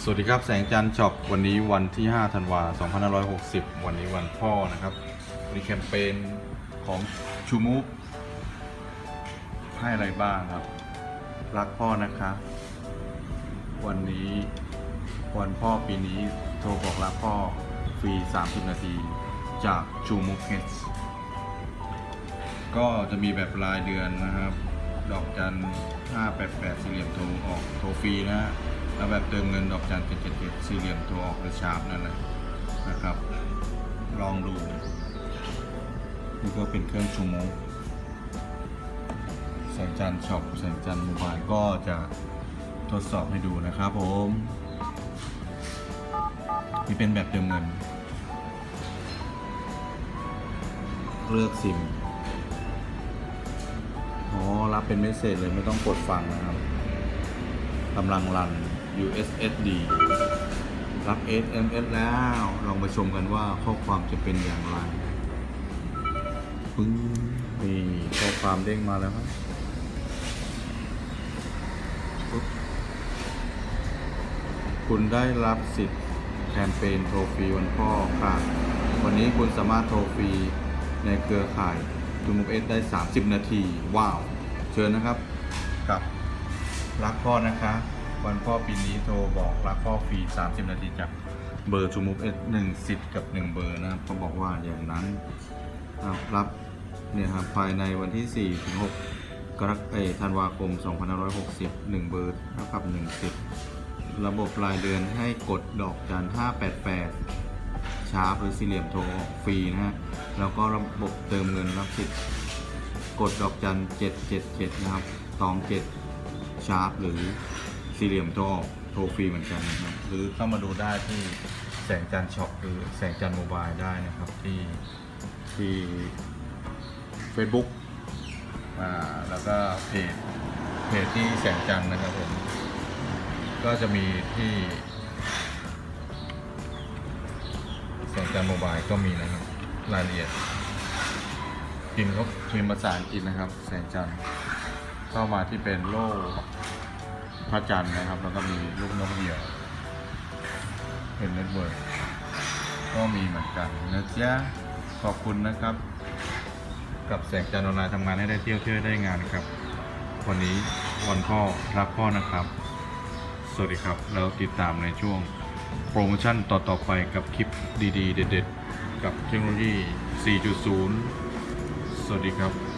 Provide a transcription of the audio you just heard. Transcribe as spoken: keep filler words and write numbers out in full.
สวัสดีครับแสงจันทร์ช็อปวันนี้วันที่ห้าธันวาคมสองพันห้าร้อยหกสิบวันนี้วันพ่อนะครับมีแคมเปญของชูมูฟให้อะไรบ้างครับรักพ่อนะครับวันนี้วันพ่อปีนี้โทรบอกรักพ่อฟรีสามสิบนาทีจากชูมูฟเฮดก็จะมีแบบรายเดือนนะครับดอกจันห้าแปดแปดสี่เหลี่ยมโทรออกโทรฟรีนะแล้วแบบเติมเงินดอกจันเจ็ดเจ็ดเจ็ดสี่เหลี่ยมโทรออกหรือชาร์ปนั่นแหละนะครับลองดูนี่ก็เป็นเครื่องชูโมงแสงจันทร์ช็อปแสงจันทร์โมบายก็จะทดสอบให้ดูนะครับผมนี่เป็นแบบเติมเงินเลือกซิมอ๋อรับเป็นเมสเซจเลยไม่ต้องกดฟังนะครับกำลังรัน ยู เอส เอส ดี รับ เอส เอ็ม เอส แล้วลองไปชมกันว่าข้อความจะเป็นอย่างไรปึ้งนี่ข้อความเด้งมาแล้วครับคุณได้รับสิทธิ์แคมเปญโทรฟรีวันพ่อค่ะวันนี้คุณสามารถโทรฟรีในเครือข่ายทูมูฟเอสได้สามสิบนาทีว้าวเชิญนะครับกับรักพ่อนะคะวันพ่อปีนี้โทรบอกรักพ่อฟรีสามสิบนาทีจากเบอร์ทูมูฟเอสหนึ่งสิทธิ์กับหนึ่งเบอร์นะครับเขาบอกว่าอย่างนั้นรับเนี่ยครับภายในวันที่สี่ถึงหกกรกฎาคมธันวาคมสองพันห้าร้อยหกสิบ หนึ่งเบอร์เท่ากับหนึ่งสิทธิ์ระบบรายเดือนให้กดดอกจันห้าแปดแปดชาร์ปหรือสี่เหลี่ยมโทรออกฟรีนะฮะแล้วก็ระบบเติมเงินรับสิทธิ์กดดอกจันเจ็ดเจ็ดเจ็ดนะครับตองเจ็ดชาร์ปหรือสี่เหลี่ยมโทรออกโทรฟรีเหมือนกันนะครับหรือเข้ามาดูได้ที่แสงจันทร์ช็อปหรือแสงจันทร์โมบายได้นะครับที่ที่ Facebook อ่าแล้วก็เพจเพจที่แสงจันทร์นะครับผมก็จะมีที่แสงจันทร์โมบายก็มีนะครับรายละเอียดพิมพ์เขาพิมพ์ภาษาอังกฤษนะครับแสงจันทร์เข้ามาที่เป็นโล่พระจันทร์นะครับแล้วก็มีลูกนกเหยี่ยวเป็นเน็ตเวิร์กก็มีเหมือนกันนะจ๊ะขอบคุณนะครับกับแสงจันทร์ออนไลน์ทำงานให้ได้เที่ยวเที่ยวได้งานครับวันนี้วันพ่อรักพ่อนะครับสวัสดีครับแล้วติดตามในช่วงโปรโมชั่นต่อๆไปกับคลิปดีๆเด็ดๆกับเทคโนโลยี สี่จุดศูนย์ สวัสดีครับ